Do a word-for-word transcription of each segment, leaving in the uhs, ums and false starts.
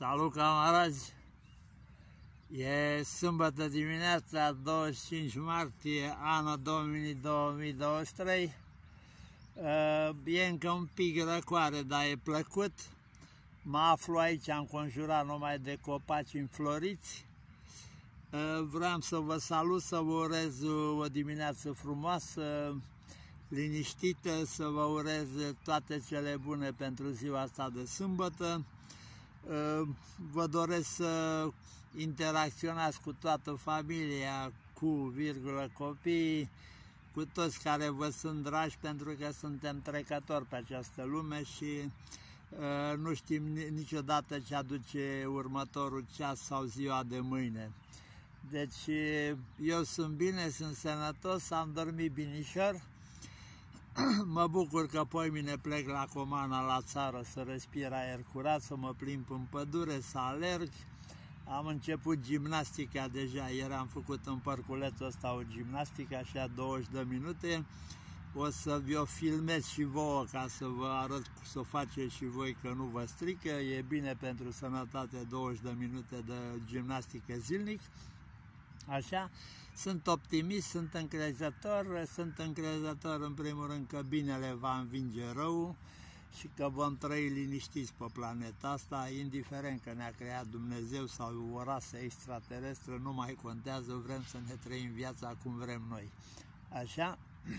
Salut, camarazi! E sâmbătă dimineața, douăzeci și cinci martie, anul două mii douăzeci și trei. E încă un pic răcoare, dar e plăcut. Mă aflu aici înconjurat numai de copaci înfloriți. Vreau să vă salut, să vă urez o dimineață frumoasă, liniștită, să vă urez toate cele bune pentru ziua asta de sâmbătă. Vă doresc să interacționați cu toată familia, cu virgulă copiii, cu toți care vă sunt dragi, pentru că suntem trecători pe această lume și uh, nu știm niciodată ce aduce următorul ceas sau ziua de mâine. Deci eu sunt bine, sunt sănătos, am dormit binișor. Mă bucur că poimine plec la Comana, la țară, să respir aer curat, să mă plimb în pădure, să alerg. Am început gimnastica deja, ieri am făcut în parculețul ăsta o gimnastică, așa douăzeci de minute. O să vi-o filmez și vouă ca să vă arăt să o faceți și voi, că nu vă strică. E bine pentru sănătate douăzeci de minute de gimnastică zilnic. Așa, sunt optimist, sunt încrezător, sunt încrezător în primul rând că binele va învinge răul și că vom trăi liniștiți pe planeta asta, indiferent că ne-a creat Dumnezeu sau o rasă extraterestră, nu mai contează, vrem să ne trăim viața cum vrem noi. Așa?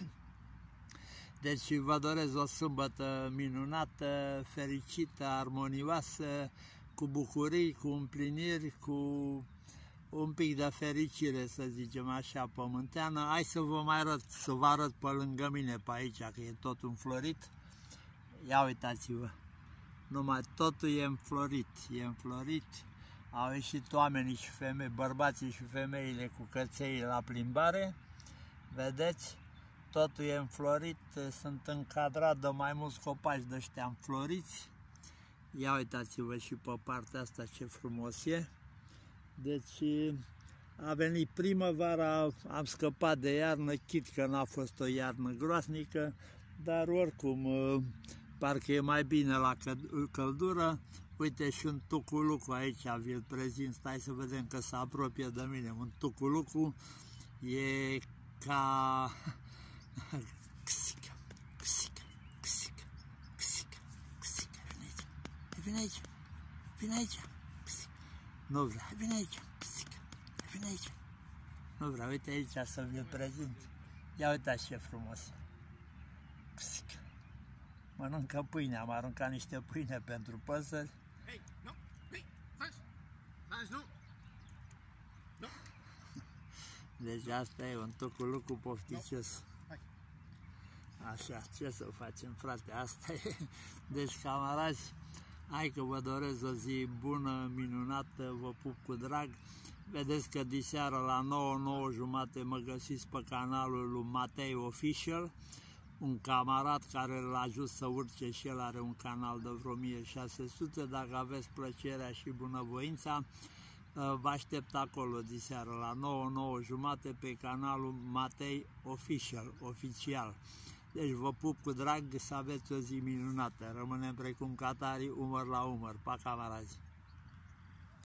Deci vă doresc o sâmbătă minunată, fericită, armonioasă, cu bucurii, cu împliniri, cu un pic de fericire, să zicem așa, pământeană. Hai să vă mai arăt, să vă arăt pe lângă mine, pe aici, că e tot înflorit. Ia uitați-vă, numai totul e înflorit, e înflorit. Au ieșit oamenii și femei, bărbații și femeile cu căței la plimbare. Vedeți? Totul e înflorit, sunt încadrat de mai mulți copaci de ăștia înfloriți. Ia uitați-vă și pe partea asta ce frumos e. Deci a venit primăvara, am scăpat de iarnă, chit că n-a fost o iarnă groasnică, dar oricum parcă e mai bine la căldură. Uite și un tuculucu aici, vi-l prezint, stai să vedem că se apropie de mine. Un tuculucu e ca... Xică, xică, xică, xică, xică, vine aici, vine aici, vine aici. Nu vrea, vine aici, psică, vine aici. Nu vrea, uite aici să vi-l prezint. Ia uitați ce frumos. Psică. Mănâncă pâine, am aruncat niște pâine pentru păsări. Hei, nu, hei, faci, faci, nu, nu. Deci asta e un tuculucu pofticios. Așa, ce să facem, frate, asta e. Deci, camarazi, hai că vă doresc o zi bună, minunată, vă pup cu drag. Vedeți că diseară la nouă, nouă jumate mă găsiți pe canalul lui Matei Official, un camarad care l-a ajuns să urce și el, are un canal de vreo o mie șase sute. Dacă aveți plăcerea și bunăvoința, vă aștept acolo diseară la nouă, nouă jumate pe canalul Matei Official, oficial. Deci vă pup cu drag, să aveți o zi minunată. Rămânem precum catarii, umăr la umăr. Pa, camarazi!